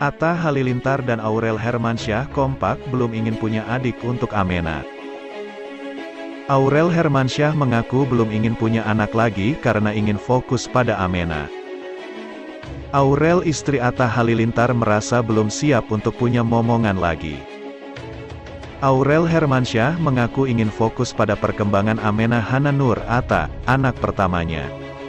Atta Halilintar dan Aurel Hermansyah kompak belum ingin punya adik untuk Amena. Aurel Hermansyah mengaku belum ingin punya anak lagi karena ingin fokus pada Amena. Aurel, istri Atta Halilintar, merasa belum siap untuk punya momongan lagi. Aurel Hermansyah mengaku ingin fokus pada perkembangan Amena Hana Nur Atta, anak pertamanya.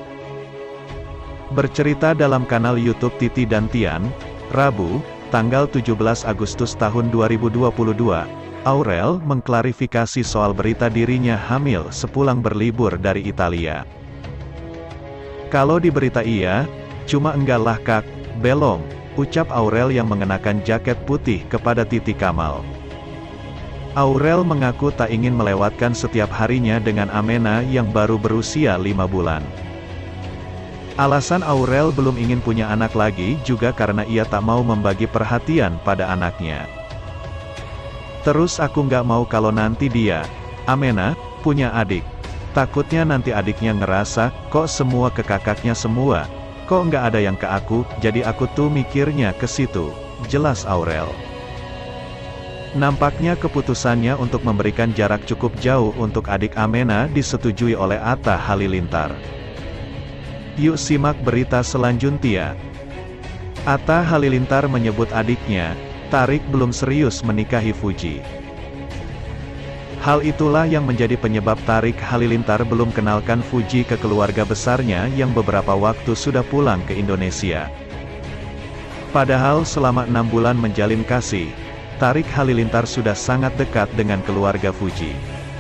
Bercerita dalam kanal YouTube Titi dan Tian, Rabu, tanggal 17 Agustus tahun 2022, Aurel mengklarifikasi soal berita dirinya hamil sepulang berlibur dari Italia. Kalau di berita iya, cuma enggak lah kak, belum, ucap Aurel yang mengenakan jaket putih kepada Titi Kamal. Aurel mengaku tak ingin melewatkan setiap harinya dengan Amena yang baru berusia 5 bulan. Alasan Aurel belum ingin punya anak lagi juga karena ia tak mau membagi perhatian pada anaknya. Terus aku nggak mau kalau nanti dia, Amena, punya adik. Takutnya nanti adiknya ngerasa, kok semua ke kakaknya semua, kok nggak ada yang ke aku, jadi aku tuh mikirnya ke situ, jelas Aurel. Nampaknya keputusannya untuk memberikan jarak cukup jauh untuk adik Amena disetujui oleh Atta Halilintar. Yuk simak berita selanjutnya. Atta Halilintar menyebut adiknya, Tarik, belum serius menikahi Fuji. Hal itulah yang menjadi penyebab Tarik Halilintar belum kenalkan Fuji ke keluarga besarnya yang beberapa waktu sudah pulang ke Indonesia. Padahal selama 6 bulan menjalin kasih, Tarik Halilintar sudah sangat dekat dengan keluarga Fuji.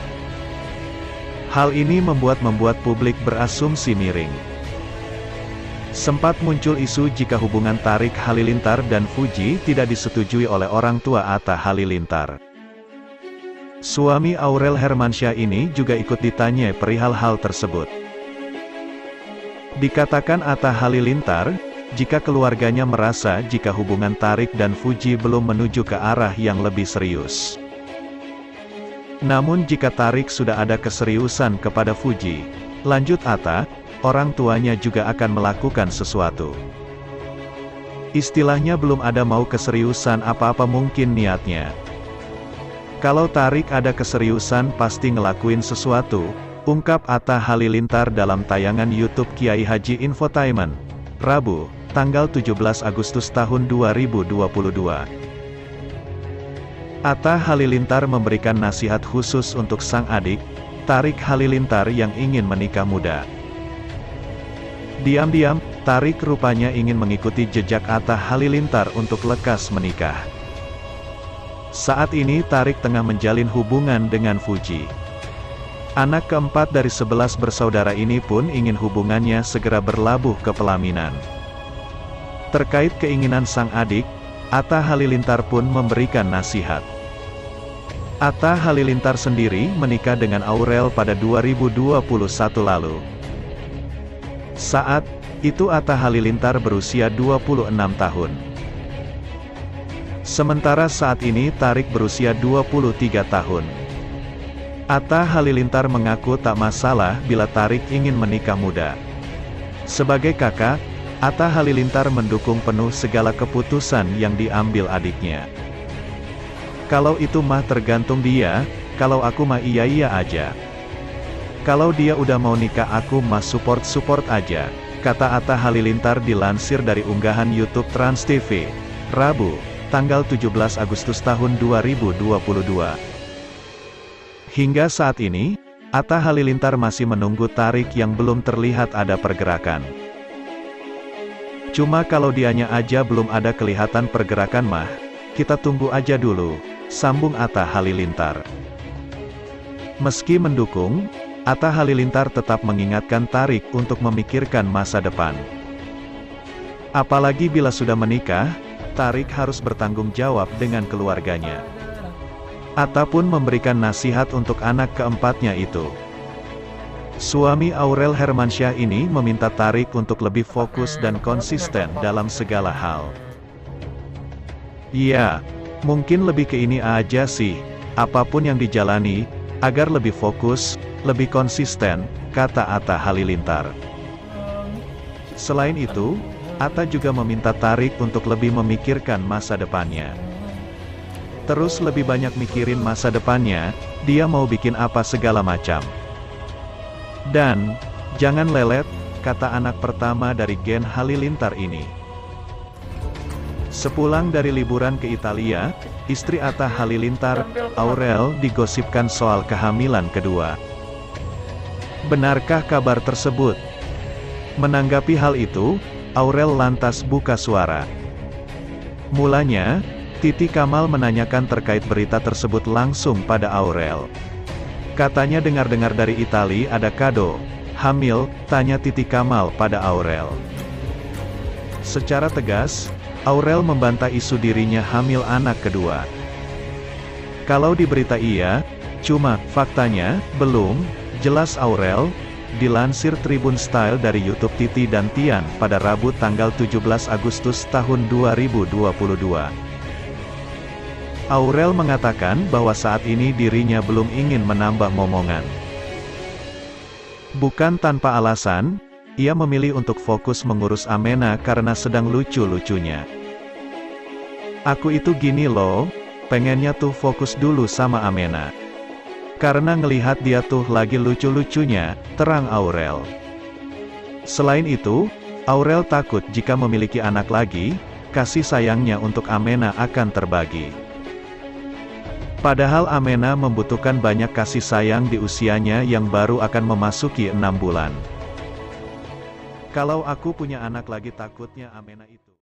Hal ini membuat publik berasumsi miring. Sempat muncul isu jika hubungan Tarik Halilintar dan Fuji tidak disetujui oleh orang tua Atta Halilintar. Suami Aurel Hermansyah ini juga ikut ditanya perihal hal tersebut. Dikatakan Atta Halilintar, jika keluarganya merasa jika hubungan Tarik dan Fuji belum menuju ke arah yang lebih serius. Namun jika Tarik sudah ada keseriusan kepada Fuji, lanjut Atta, orang tuanya juga akan melakukan sesuatu. Istilahnya belum ada mau keseriusan apa-apa mungkin niatnya. Kalau Tarik ada keseriusan pasti ngelakuin sesuatu, ungkap Atta Halilintar dalam tayangan YouTube Kiai Haji Infotainment, Rabu, tanggal 17 Agustus tahun 2022. Atta Halilintar memberikan nasihat khusus untuk sang adik, Tarik Halilintar yang ingin menikah muda. Diam-diam, Tarik rupanya ingin mengikuti jejak Atta Halilintar untuk lekas menikah. Saat ini Tarik tengah menjalin hubungan dengan Fuji. Anak keempat dari 11 bersaudara ini pun ingin hubungannya segera berlabuh ke pelaminan. Terkait keinginan sang adik, Atta Halilintar pun memberikan nasihat. Atta Halilintar sendiri menikah dengan Aurel pada 2021 lalu. Saat itu Atta Halilintar berusia 26 tahun. Sementara saat ini Tarik berusia 23 tahun. Atta Halilintar mengaku tak masalah bila Tarik ingin menikah muda. Sebagai kakak, Atta Halilintar mendukung penuh segala keputusan yang diambil adiknya. Kalau itu mah tergantung dia, kalau aku mah iya-iya aja. Kalau dia udah mau nikah aku mah support aja, kata Atta Halilintar dilansir dari unggahan YouTube Trans TV, Rabu, tanggal 17 Agustus tahun 2022. Hingga saat ini, Atta Halilintar masih menunggu Tarik yang belum terlihat ada pergerakan. Cuma kalau dianya aja belum ada kelihatan pergerakan mah, kita tunggu aja dulu, sambung Atta Halilintar. Meski mendukung, Atta Halilintar tetap mengingatkan Tarik untuk memikirkan masa depan. Apalagi bila sudah menikah, Tarik harus bertanggung jawab dengan keluarganya. Atta pun memberikan nasihat untuk anak keempatnya itu. Suami Aurel Hermansyah ini meminta Tarik untuk lebih fokus dan konsisten dalam segala hal. Ya, mungkin lebih ke ini aja sih, apapun yang dijalani, agar lebih fokus, lebih konsisten, kata Atta Halilintar. Selain itu, Atta juga meminta Tarik untuk lebih memikirkan masa depannya. Terus lebih banyak mikirin masa depannya, dia mau bikin apa segala macam. Dan, jangan lelet, kata anak pertama dari Gen Halilintar ini. Sepulang dari liburan ke Italia, istri Atta Halilintar, Aurel, digosipkan soal kehamilan kedua. Benarkah kabar tersebut? Menanggapi hal itu, Aurel lantas buka suara. Mulanya, Titi Kamal menanyakan terkait berita tersebut langsung pada Aurel. Katanya dengar-dengar dari Itali ada kado hamil, tanya Titi Kamal pada Aurel. Secara tegas, Aurel membantah isu dirinya hamil anak kedua. Kalau di berita iya, cuma faktanya belum jelas Aurel. Dilansir Tribun Style dari YouTube Titi dan Tian pada Rabu tanggal 17 Agustus tahun 2022. Aurel mengatakan bahwa saat ini dirinya belum ingin menambah momongan. Bukan tanpa alasan, ia memilih untuk fokus mengurus Amena karena sedang lucu-lucunya. Aku itu gini loh, pengennya tuh fokus dulu sama Amena. Karena ngelihat dia tuh lagi lucu-lucunya, terang Aurel. Selain itu, Aurel takut jika memiliki anak lagi, kasih sayangnya untuk Amena akan terbagi. Padahal Amena membutuhkan banyak kasih sayang di usianya yang baru akan memasuki 6 bulan. Kalau aku punya anak lagi takutnya Amena itu.